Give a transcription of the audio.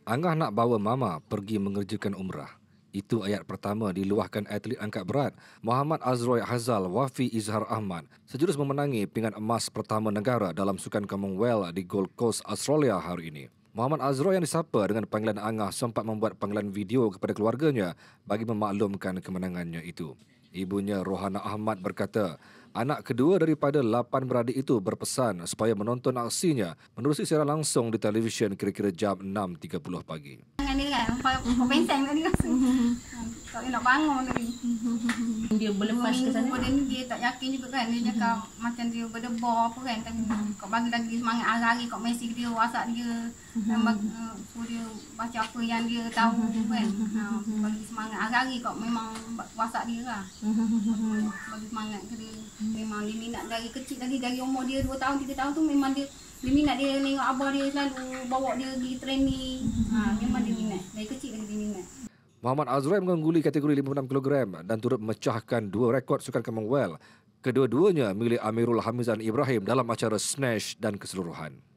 Angah nak bawa mama pergi mengerjakan umrah. Itu ayat pertama diluahkan atlet angkat berat Muhammad Azroy Hazal Wafi Izhar Ahmad sejurus memenangi pingat emas pertama negara dalam Sukan Commonwealth di Gold Coast, Australia hari ini. Muhammad Azroy yang disapa dengan panggilan Angah sempat membuat panggilan video kepada keluarganya bagi memaklumkan kemenangannya itu. Ibunya Rohana Ahmad berkata, anak kedua daripada 8 beradik itu berpesan supaya menonton aksinya menerusi siaran langsung di televisyen kira-kira jam 6.30 pagi. Dengan dia kan, kau pensang tadi kan. Tak nak bangun tadi. Dia berlepas ke sana. Dia tak yakin juga kan. Dia cakap macam dia berdebar apa kan. Tapi kau bagi lagi semangat hari-hari kau mesej dia, WhatsApp dia. Dan suruh dia baca apa yang dia tahu kan. Bagi semangat hari-hari kau memang WhatsApp dia lah. Bagi semangat ke dia. Memang dia minat dari kecil lagi. Dari umur dia 2 tahun, 3 tahun tu memang dia minat dia tengok abah dia selalu bawa dia pergi training. Memang dia minat. Dari kecil lagi dia minat. Muhammad Azroy mengungguli kategori 56 kg dan turut memecahkan 2 rekod Sukan Commonwealth. Kedua-duanya milik Amirul Hamizan Ibrahim dalam acara snatch dan keseluruhan.